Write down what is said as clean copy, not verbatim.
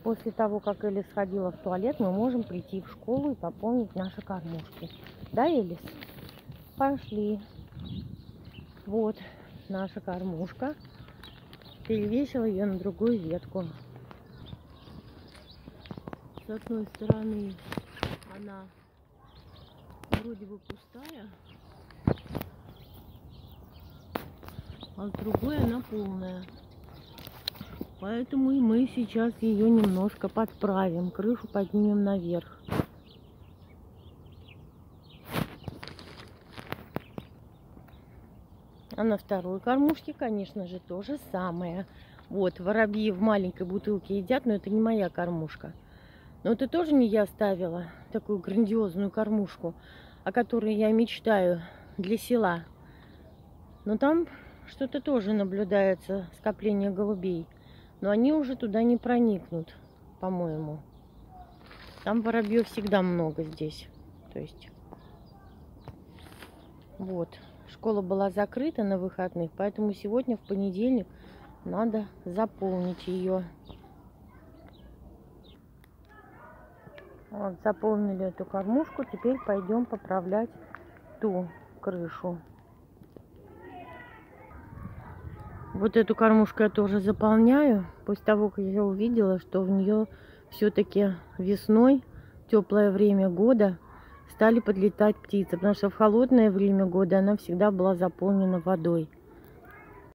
после того, как Элис сходила в туалет, мы можем прийти в школу и пополнить наши кормушки. Да, Элис? Пошли. Вот наша кормушка. Перевесила ее на другую ветку. С одной стороны она вроде бы пустая, а с другой она полная. Поэтому и мы сейчас ее немножко подправим, крышу поднимем наверх. А на второй кормушке, конечно же, то же самое. Вот, воробьи в маленькой бутылке едят, но это не моя кормушка. Но это тоже не я ставила, такую грандиозную кормушку, о которой я мечтаю для села. Но там что-то тоже наблюдается, скопление голубей. Но они уже туда не проникнут, по-моему. Там воробьев всегда много здесь. То есть, вот. Школа была закрыта на выходных, поэтому сегодня, в понедельник, надо заполнить ее. Вот, заполнили эту кормушку. Теперь пойдем поправлять ту крышу. Вот эту кормушку я тоже заполняю. После того, как я увидела, что в нее все-таки весной, теплое время года, стали подлетать птицы. Потому что в холодное время года она всегда была заполнена водой.